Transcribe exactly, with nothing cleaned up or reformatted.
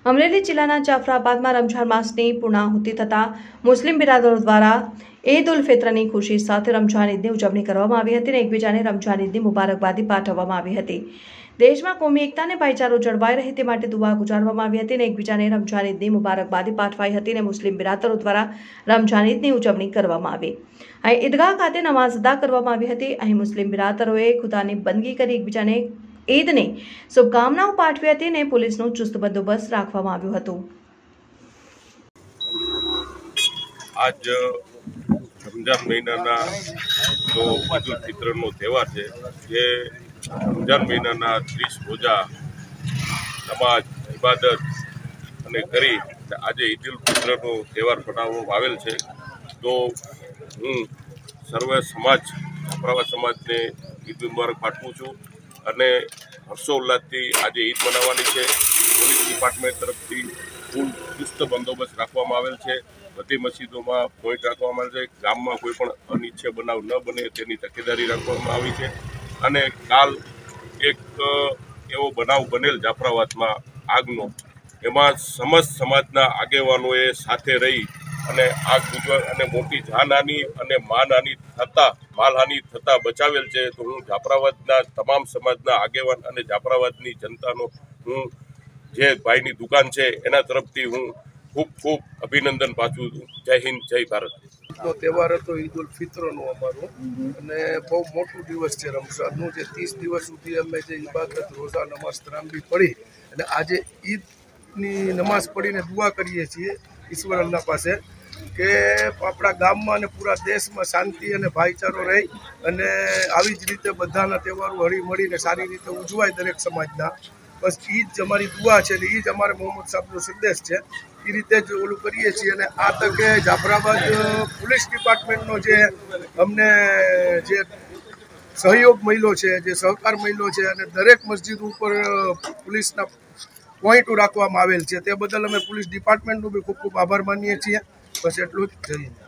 અમરેલી જિલ્લાના જાફરાબાદમાં રમઝાન માસની પૂર્ણાહુતિ થતાં મુસ્લિમ બિરાદરો દ્વારા ઈદ ઉલ ફિત્રની ખુશી સાથે રમઝાન ઈદની ઉજવણી કરવામાં આવી હતી અને એકબીજાને રમઝાન ઈદની મુબારકબાદી પાઠવવામાં આવી હતી। દેશમાં કોમી એકતા અને ભાઈચારો જળવાઈ રહે તે માટે દુઆ ગુજારવામાં આવી હતી અને એકબીજાને રમઝાન ઈદની મુબારકબાદી પાઠવાઈ હતી અને મુસ્લિમ બિરાદરો દ્વારા રમઝાન ઈદની ઉજવણી કરવામાં આવી। અહીં ઈદગાહ ખાતે નમાઝ અદા કરવામાં આવી હતી। અહીં મુસ્લિમ બિરાદરોએ ખુદાની બંદગી કરી એકબીજાને ઈદની શુભકામનાઓ પાઠવી હતી અને પોલીસનો ચુસ્ત બંદોબસ્ત રાખવામાં આવ્યો હતો। આજ રમજાન મહિનાના जो ईद उल फित्रનો તહેવાર છે જે રમજાન મહિનાના ત્રીસ રોજા નમાજ ઇબાદત અને કરી આજે ઈદ ઉલ ફિત્રનો તહેવાર મનાવવામાં આવેલ છે। તો હું સર્વે સમાજ જાફરાબાદ સમાજને ઈદ મુબારક પાઠવું છું અને હર્ષોલ્લાસથી આજે ઈદ મનાવવાની છે। પોલીસ ડિપાર્ટમેન્ટ તરફથી ફૂલ ચુસ્ત બંદોબસ્ત રાખવામાં આવેલ છે। બધી મસ્જિદોમાં પોઈન્ટ રાખવામાં આવે છે। ગામમાં કોઈ પણ અનિચ્છનીય બનાવ ન બને તેની તકેદારી રાખવામાં આવી છે અને કાલ એક એવો બનાવ બનેલ જાફરાબાદમાં આગનો, એમાં સમસ્ત સમાજના આગેવાનોએ સાથે રહી અને આગ બુઝવા અને મોટી જાનહાની અને માનહાની થતાં માલહાની થતાં બચાવેલ છે। તો હું જાફરાબાદના તમામ સમાજના આગેવાન અને જાફરાબાદની જનતાનો હું જે ભાઈની દુકાન છે એના તરફથી હું ખૂબ ખૂબ અભિનંદન પાછું છું। જય હિન્દ, જય ભારત। નો તહેવાર હતો ઈદ ઉલ ફિત્રનો અમારો, અને બહુ મોટું દિવસ છે રમઝાનનું, જે ત્રીસ દિવસ સુધી અમે જે ઇબાદત રોઝા નમાઝ તરાંબી પડી અને આજે ઈદની નમાઝ પડીને દુઆ કરીએ છીએ ઈશ્વર અલ્લાહ પાસે કે આપણા ગામમાં અને પૂરા દેશમાં શાંતિ અને ભાઈચારો રહે અને આવી જ રીતે બધાના તહેવારો હળી મળીને સારી રીતે ઉજવાય દરેક સમાજના। બસ એ જ અમારી દુઆ છે અને એ જ અમારે મોહમ્મદ સાહેબનો સંદેશ છે। એ રીતે જ ઓલું કરીએ છીએ અને આ તકે જાફરાબાદ પોલીસ ડિપાર્ટમેન્ટનો જે અમને જે સહયોગ મળ્યો છે, જે સહકાર મળ્યો છે અને દરેક મસ્જિદ ઉપર પોલીસના પોઈન્ટો રાખવામાં આવેલ છે, તે બદલ અમે પોલીસ ડિપાર્ટમેન્ટનો બી ખૂબ ખૂબ આભાર માનીએ છીએ। બસ એટલું જ જોઈએ।